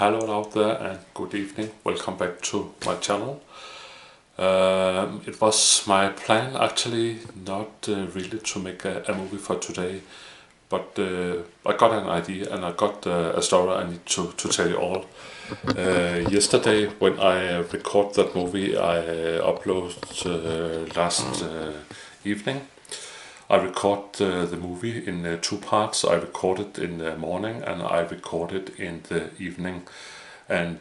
Hello out there and good evening. Welcome back to my channel. It was my plan actually not really to make a movie for today, but I got an idea and I got a story I need to tell you all. Yesterday when I recorded that movie I uploaded last evening. I recorded the movie in two parts. I recorded in the morning and I recorded in the evening. And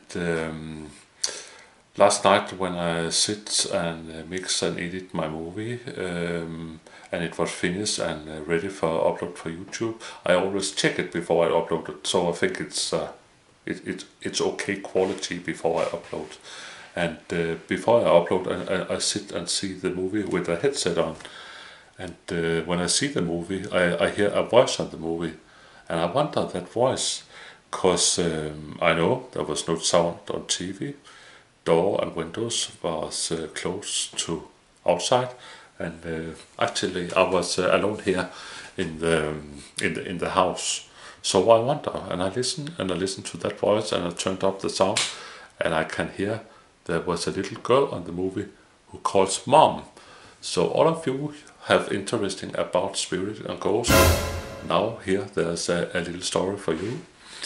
last night when I sit and mix and edit my movie and it was finished and ready for upload for YouTube, I always check it before I upload it. So I think it's okay quality before I upload. And before I upload, I sit and see the movie with a headset on. And when I see the movie, I hear a voice on the movie, and I wonder that voice, because I know there was no sound on TV, door and windows was closed to outside, and actually I was alone here in the house. So I wonder, and I listen to that voice, and I turned up the sound, and I can hear there was a little girl on the movie who calls mom. So all of you have interesting about spirit and ghosts. Now here there's a little story for you.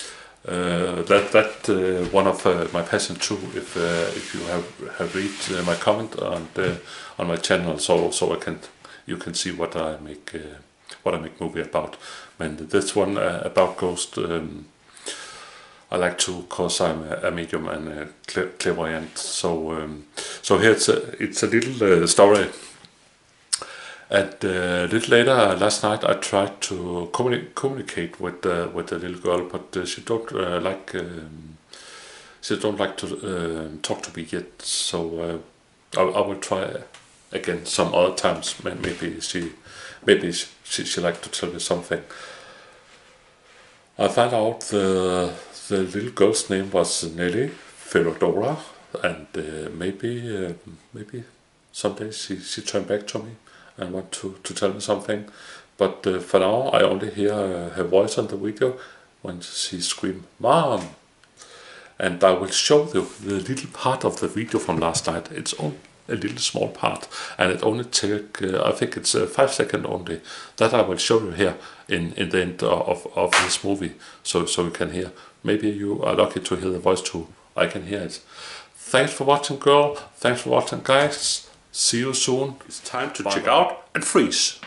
That one of my passion too. If you have read my comment on my channel, so you can see what I make movie about. And this one about ghost. I like to, cause I'm a medium and a clairvoyant. So here it's a little story. And a little later last night, I tried to communicate with the little girl, but she don't like to talk to me yet. So I will try again some other times. Maybe she like to tell me something. I found out the little girl's name was Nelle, and maybe someday she turned back to me and want to tell me something, but for now I only hear her voice on the video when she screams "Mom!" And I will show you the little part of the video from last night. It's only a little small part, and it only take I think it's 5 seconds only. That I will show you here in the end of this movie, so you can hear. Maybe you are lucky to hear the voice too. I can hear it. Thanks for watching, girl. Thanks for watching, guys. See you soon. It's time to check out and freeze.